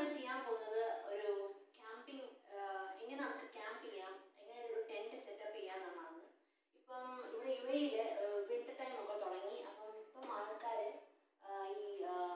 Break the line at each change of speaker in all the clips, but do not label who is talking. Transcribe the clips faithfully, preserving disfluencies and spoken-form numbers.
ചെയ്യാൻ പോകുന്നത് ഒരു ക്യാമ്പിംഗ് എങ്ങനെ നമുക്ക് ക്യാമ്പ് ചെയ്യാം, എങ്ങനെ ഒരു ടെന്റ് സെറ്റപ്പ് ചെയ്യാമെന്നാണ്. ഇപ്പം ഇവിടെ യു എയിൽ വിന്റർ ടൈം ഒക്കെ തുടങ്ങി. അപ്പം ഇപ്പം ആൾക്കാർ ഈ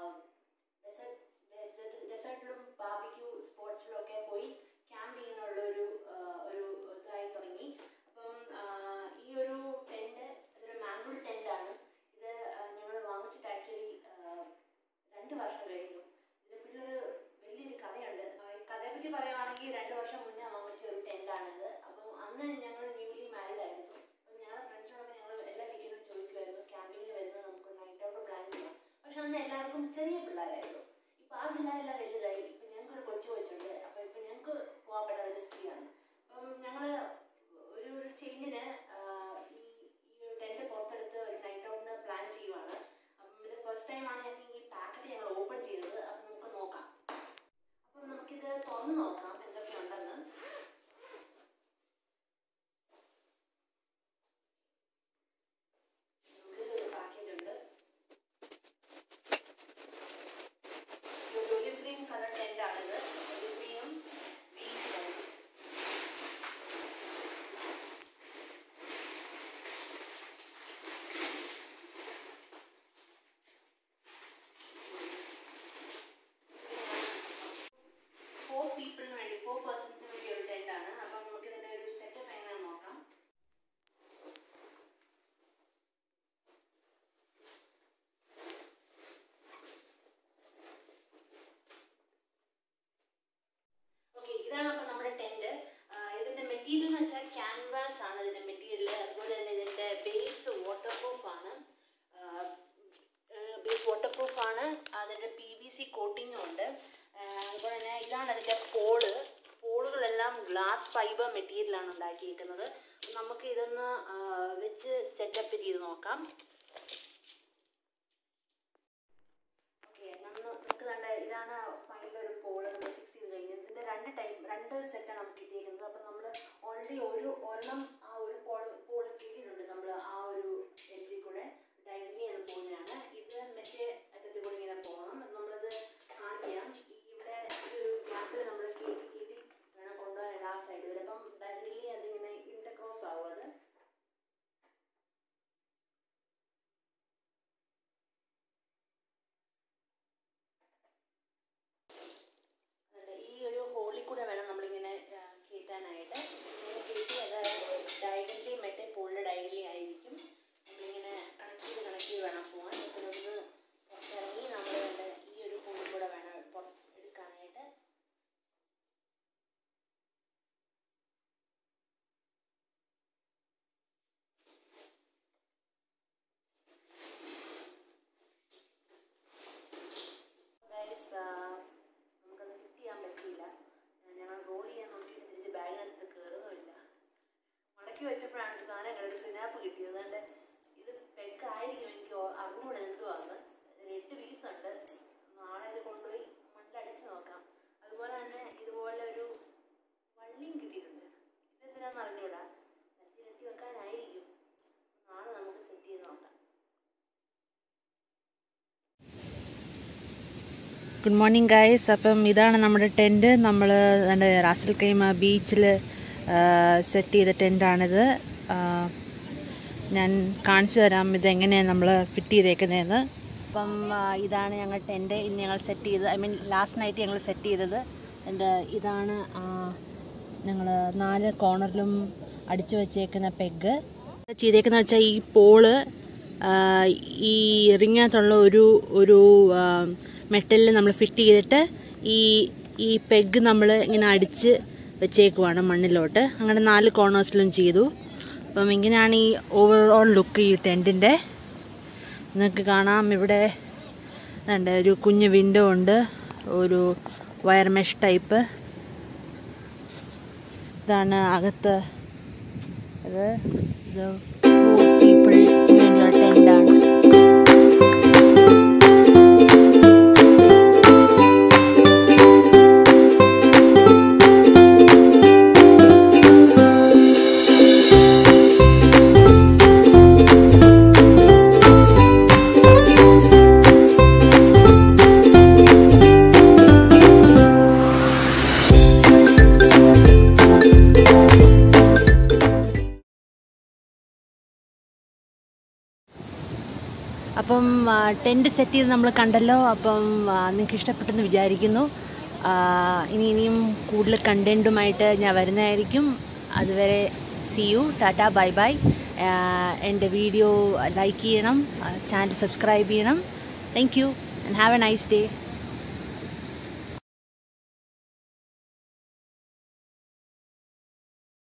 ഡെസേർട്ടിലും ബാർബിക്യൂ സ്പോട്സിലും ഒക്കെ പോയി ക്യാമ്പ് ചെയ്യുന്നുള്ള ഒരു ഒരു ഇതായി തുടങ്ങി. അപ്പം ഈ ഒരു ടെന്റ് ഇതൊരു മാനുവൽ ടെന്റാണ്. ഇത് ഞങ്ങൾ വാങ്ങിച്ചിട്ട് ആക്ച്വലി രണ്ട് വർഷം കഴിഞ്ഞു. ഇതിന് പിന്നൊരു വലിയൊരു കഥയുണ്ട്. കഥയെ പറ്റി പറയുവാണെങ്കിൽ രണ്ട് വർഷം മുന്നേ വാങ്ങിച്ച ഒരു ടെന്റാണിത്. അപ്പം അന്ന് ഞങ്ങൾ ന്യൂലി മാരീഡ് ആയിരുന്നു. അപ്പം ഞങ്ങളുടെ ഫ്രണ്ട്സിനോടൊക്കെ ഞങ്ങൾ എല്ലാ വീക്കിലും ചോദിക്കുമായിരുന്നു ക്യാമ്പിങ്ങിന് വരുന്നത് നമുക്ക് നൈറ്റ് ഔട്ട് പ്ലാൻ ചെയ്യാം. പക്ഷെ അന്ന് എല്ലാവർക്കും ചെറിയ പിള്ളേരായിരുന്നു. ഇപ്പം ആ പിള്ളേരെല്ലാം വലുതായി. ഇപ്പം ഞങ്ങൾക്കൊരു കൊച്ചു കൊച്ചുണ്ട്. അപ്പം ഇപ്പം ഞങ്ങൾക്ക് പോകാൻ പറ്റാത്തൊരു സ്ഥിതിയാണ്. അപ്പം ഞങ്ങൾ ഒരു ഒരു ചേഞ്ചിന് ഈ ഈ ടെന്റ് പുറത്തെടുത്ത് ഒരു നൈറ്റ് ഔട്ടിന് പ്ലാൻ ചെയ്യുവാണ്. അപ്പം ഇത് ഫസ്റ്റ് ടൈമാണ് ഞങ്ങൾക്ക് ഈ പാക്കറ്റ് ഞങ്ങൾ ഓപ്പൺ ചെയ്തത്. അപ്പം നമുക്ക് നോക്കാം. അപ്പം നമുക്കിത് തുറന്ന് നോക്കാം എന്തൊക്കെയുണ്ടെന്ന്. ഉള്ളിലൊരു പാക്കേജ് ഉണ്ട്. ഒരു ഒലിവ് ഗ്രീൻ കളർ ടെന്റാണിത്. ഒലിവ് ഗ്രീനും വീനും ഫോർ പീപ്പിളിന് വേണ്ടി ഫോർ പേഴ്സൺസിന് വേണ്ടി ഒരു ടെന്റാണ്. അപ്പം നമുക്ക് ഇതിൻ്റെ ഒരു സെറ്റപ്പ് എങ്ങനെയാണെന്ന് നോക്കാം. ഓക്കെ, ഇതാണ് അപ്പം നമ്മുടെ ടെന്റ്. ഇതിൻ്റെ മെറ്റീരിയൽ എന്ന് വെച്ചാൽ ക്യാൻവാസ് ആണ് ഇതിൻ്റെ മെറ്റീരിയൽ. അതുപോലെ തന്നെ ഇതിൻ്റെ ബേസ് വാട്ടർ പ്രൂഫ് ആണ്. ബേസ് വാട്ടർ പ്രൂഫ് ആണ്. അതിൻ്റെ പി വി സി കോട്ടിങ്ങും ഉണ്ട്. അതുപോലെ തന്നെ ഇതാണ് അതിൻ്റെ പോള്. പോളുകളെല്ലാം ഗ്ലാസ് ഫൈബർ മെറ്റീരിയലാണ് ഉണ്ടാക്കിയിരിക്കുന്നത്. നമുക്ക് ഇതൊന്ന് വെച്ച് സെറ്റപ്പ് ചെയ്ത് നോക്കാം. ഓക്കെ, നമ്മൾ നമുക്ക് കണ്ട ഇതാണ് ഫൈനൽ ഒരു പോള് നമ്മൾ ഫിക്സ് ചെയ്ത് കഴിഞ്ഞത്. ഇതിൻ്റെ രണ്ട് ടൈപ്പ് രണ്ട് സെറ്റാണ് നമുക്ക് കിട്ടിയിരിക്കുന്നത്. അപ്പം നമ്മൾ ഓൾറെഡി ഒരു ഒരെണ്ണം ആ ഒരു പോൾ പോള് കിട്ടിയിട്ടുണ്ട്. നമ്മൾ ആ ഒരു എഡ്ജിൽ കൂടെ ഡയറക്റ്റ്ലി ആണ് പോകുന്നതാണ്. ഇത് മറ്റേ അറ്റത്തിൽ കൂടെ ഇങ്ങനെ പോകണം. നമ്മളത് കാണിക്കാം. ഇവിടെ ഒരു ഗ്യാപ്പിൽ നമ്മൾ കയറ്റി കയറ്റി വേണം കൊണ്ടുപോകാൻ ആ സൈഡ് വരെ. അപ്പം ഡയറക്റ്റ്ലി അതിങ്ങനെ ഇന്റർക്രോസ് ആവും. അത് ഈ ഒരു ഹോളിൽ കൂടെ വേണം നമ്മളിങ്ങനെ കയറ്റാനായിട്ട്. ഇങ്ങനെ കയറ്റി അത് ഡയറക്റ്റ്ലി മറ്റേ പോളിൻ്റെ ഡയറക്റ്റ്ലി ആയിരിക്കും. നമ്മളിങ്ങനെ കണക്ട് ചെയ്ത് കണക്ട് ചെയ്ത് വേണം പോകാൻ. ഇതൊന്ന് പുറത്തിറങ്ങി നമ്മൾ ഈ ഒരു ഹോളിൽ കൂടെ വേണം എടുക്കാനായിട്ട്. നമുക്കത് ഫിറ്റ് ചെയ്യാൻ പറ്റിയില്ല. ഞങ്ങൾ റോൾ ചെയ്യാൻ നോക്കിയിട്ട് തിരിച്ച് ബാഗിനകത്ത് കയറുന്നുമില്ല. മടക്കി വെച്ചപ്പോഴാണ് സാധനം ഒരു സ്നാപ്പ് കിട്ടിയത്. അതുകൊണ്ട് ഇത് പെക്കായിരിക്കും, എനിക്ക് അറിഞ്ഞൂടെ എന്തുവാന്ന്. എട്ട് പീസുണ്ട്. നാളെ ഇത് കൊണ്ടുപോയി മണ്ണിലടിച്ച് നോക്കാം. അതുപോലെ തന്നെ ഇതുപോലെ ഒരു വള്ളിയും കിട്ടിയിട്ടുണ്ട്. ഇതെന്തിനാന്ന് അറിഞ്ഞൂടാ. അടിച്ച് കെട്ടി വെക്കാനായിരിക്കും. നാളെ നമുക്ക് സെറ്റ് ചെയ്ത് നോക്കാം.
Good morning guys. അപ്പം ഇതാണ് നമ്മുടെ ടെൻറ്റ്. നമ്മൾ നമ്മുടെ റാസൽ കൈമ ബീച്ചിൽ സെറ്റ് ചെയ്ത ടെൻറ്റാണിത്. ഞാൻ കാണിച്ചു തരാം ഇതെങ്ങനെയാണ് നമ്മൾ ഫിറ്റ് ചെയ്തേക്കുന്നതെന്ന്. അപ്പം ഇതാണ് ഞങ്ങൾ ടെൻറ്റ് ഇന്ന് ഞങ്ങൾ സെറ്റ് ചെയ്തത്. ഐ മീൻ ലാസ്റ്റ് നൈറ്റ് ഞങ്ങൾ സെറ്റ് ചെയ്തത്. എൻ്റെ ഇതാണ് ഞങ്ങൾ നാല് കോർണറിലും അടിച്ചു വച്ചേക്കുന്ന പെഗ്. ചെയ്തേക്കുന്ന വെച്ചാൽ ഈ പോള് ഈ റിങ്ങിനകത്തുള്ള ഒരു ഒരു മെറ്റലിൽ നമ്മൾ ഫിറ്റ് ചെയ്തിട്ട് ഈ ഈ പെഗ് നമ്മൾ ഇങ്ങനെ അടിച്ച് വെച്ചേക്കുവാണ് മണ്ണിലോട്ട്. അങ്ങനെ നാല് കോർണേഴ്സിലും ചെയ്തു. അപ്പം ഇങ്ങനെയാണ് ഈ ഓവറോൾ ലുക്ക് ഈ ടെൻറ്റിൻ്റെ. നിങ്ങൾക്ക് കാണാം ഇവിടെ ഉണ്ട് ഒരു കുഞ്ഞ് വിൻഡോ ഉണ്ട്, ഒരു വയർ മെഷ് ടൈപ്പ്. ഇതാണ് അകത്ത്. ഇത് ഇത് ഫോർ പീപ്പിൾ വേണ്ടിയുള്ള ടെൻറ്റാണ്. അപ്പം ടെൻറ്റ് സെറ്റ് ചെയ്ത് നമ്മൾ കണ്ടല്ലോ. അപ്പം നിങ്ങൾക്ക് ഇഷ്ടപ്പെട്ടെന്ന് വിചാരിക്കുന്നു. ഇനി ഇനിയും കൂടുതൽ കണ്ടൻറ്റുമായിട്ട് ഞാൻ വരുന്നതായിരിക്കും. അതുവരെ see you, ta-ta, bye bye. എൻ്റെ വീഡിയോ ലൈക്ക് ചെയ്യണം, ചാനൽ സബ്സ്ക്രൈബ് ചെയ്യണം. Thank you and have a nice day.